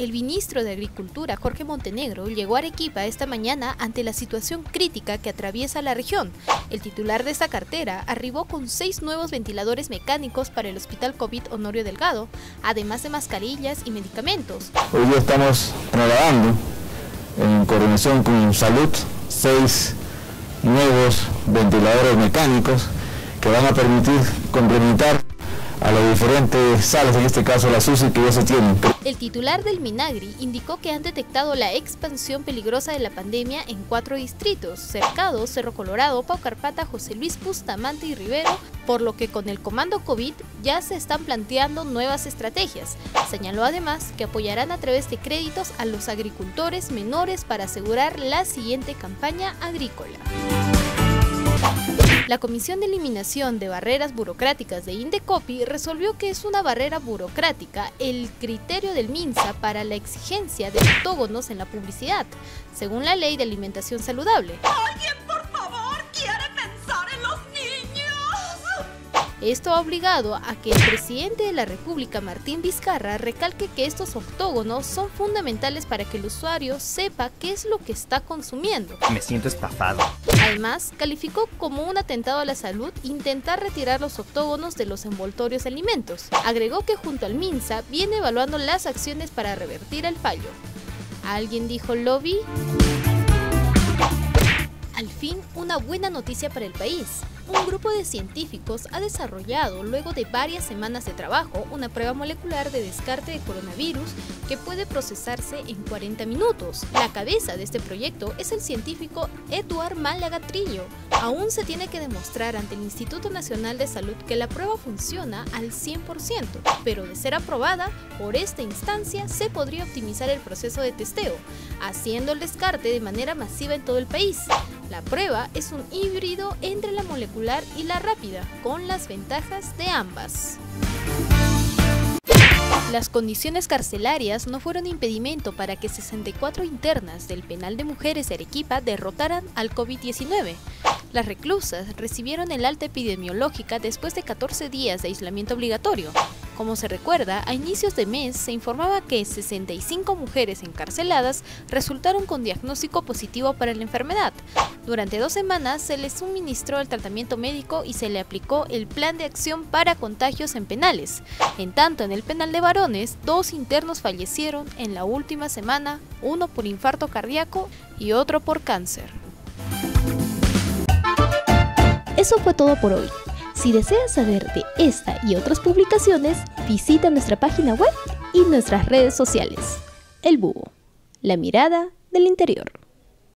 El ministro de Agricultura, Jorge Montenegro, llegó a Arequipa esta mañana ante la situación crítica que atraviesa la región. El titular de esta cartera arribó con 6 nuevos ventiladores mecánicos para el Hospital COVID Honorio Delgado, además de mascarillas y medicamentos. Hoy día estamos trasladando, en coordinación con Salud, 6 nuevos ventiladores mecánicos que van a permitir complementar a las diferentes salas, en este caso las UCI que ya se tienen. El titular del Minagri indicó que han detectado la expansión peligrosa de la pandemia en 4 distritos: Cercado, Cerro Colorado, Paucarpata, José Luis Bustamante y Rivero, por lo que con el comando COVID ya se están planteando nuevas estrategias. Señaló además que apoyarán a través de créditos a los agricultores menores para asegurar la siguiente campaña agrícola. La Comisión de Eliminación de Barreras Burocráticas de Indecopi resolvió que es una barrera burocrática el criterio del MINSA para la exigencia de octógonos en la publicidad, según la Ley de Alimentación Saludable. ¡Alguien, por favor, quiere pensar en los niños! Esto ha obligado a que el presidente de la República, Martín Vizcarra, recalque que estos octógonos son fundamentales para que el usuario sepa qué es lo que está consumiendo. Me siento estafado. Además, calificó como un atentado a la salud intentar retirar los octógonos de los envoltorios de alimentos. Agregó que junto al MINSA viene evaluando las acciones para revertir el fallo. ¿Alguien dijo lobby? Al fin, una buena noticia para el país. Un grupo de científicos ha desarrollado, luego de varias semanas de trabajo, una prueba molecular de descarte de coronavirus que puede procesarse en 40 minutos. La cabeza de este proyecto es el científico Eduard Málaga Trillo. Aún se tiene que demostrar ante el Instituto Nacional de Salud que la prueba funciona al 100%, pero de ser aprobada por esta instancia se podría optimizar el proceso de testeo, haciendo el descarte de manera masiva en todo el país. La prueba es un híbrido entre la molecular y la rápida, con las ventajas de ambas. Las condiciones carcelarias no fueron impedimento para que 64 internas del penal de mujeres de Arequipa derrotaran al COVID-19. Las reclusas recibieron el alta epidemiológica después de 14 días de aislamiento obligatorio. Como se recuerda, a inicios de mes se informaba que 65 mujeres encarceladas resultaron con diagnóstico positivo para la enfermedad. Durante 2 semanas se les suministró el tratamiento médico y se le aplicó el plan de acción para contagios en penales. En tanto, en el penal de varones, 2 internos fallecieron en la última semana, uno por infarto cardíaco y otro por cáncer. Eso fue todo por hoy. Si deseas saber de esta y otras publicaciones, visita nuestra página web y nuestras redes sociales. El Búho, la mirada del interior.